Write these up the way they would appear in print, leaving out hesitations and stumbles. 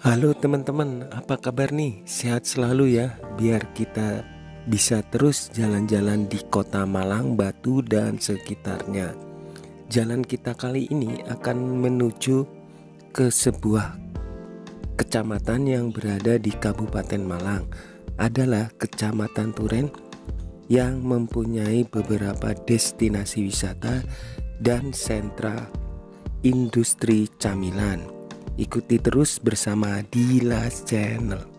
Halo teman-teman, apa kabar nih? Sehat selalu ya, biar kita bisa terus jalan-jalan di kota Malang, Batu, dan sekitarnya. Jalan kita kali ini akan menuju ke sebuah kecamatan yang berada di Kabupaten Malang. Adalah Kecamatan Turen yang mempunyai beberapa destinasi wisata dan sentra industri camilan. Ikuti terus bersama Dilas Channel.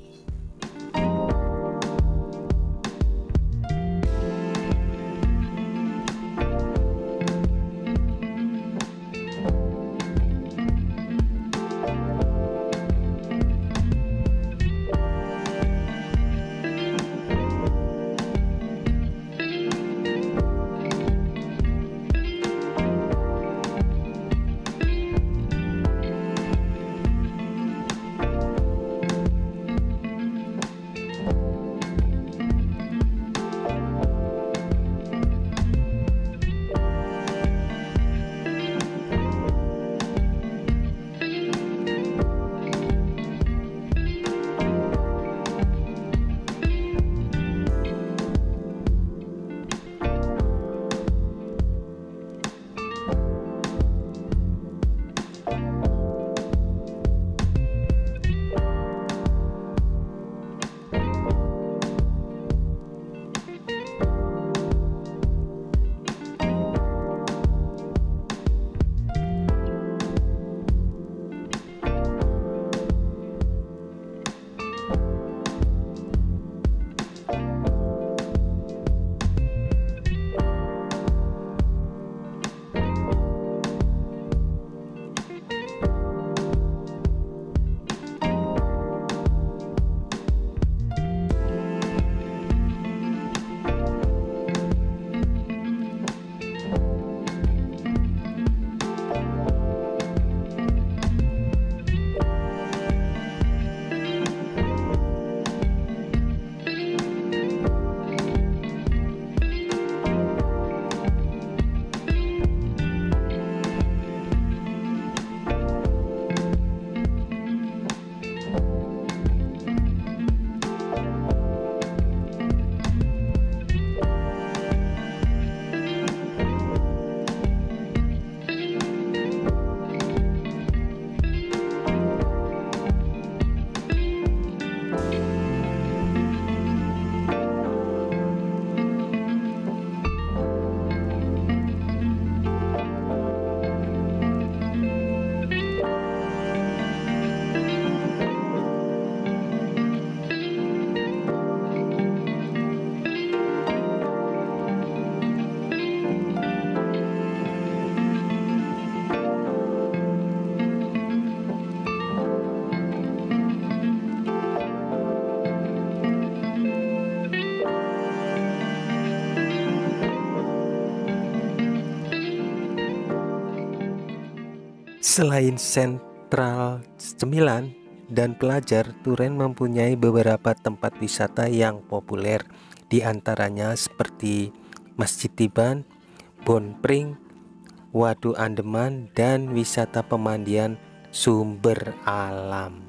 Selain sentral cemilan dan pelajar, Turen mempunyai beberapa tempat wisata yang populer, di antaranya seperti Masjid Tiban, Bon Pring, Waduk Andeman, dan wisata pemandian sumber alam.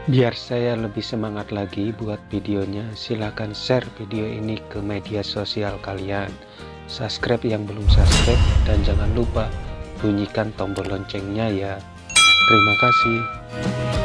Biar saya lebih semangat lagi buat videonya, silahkan share video ini ke media sosial kalian. Subscribe yang belum subscribe, dan jangan lupa bunyikan tombol loncengnya ya. Terima kasih.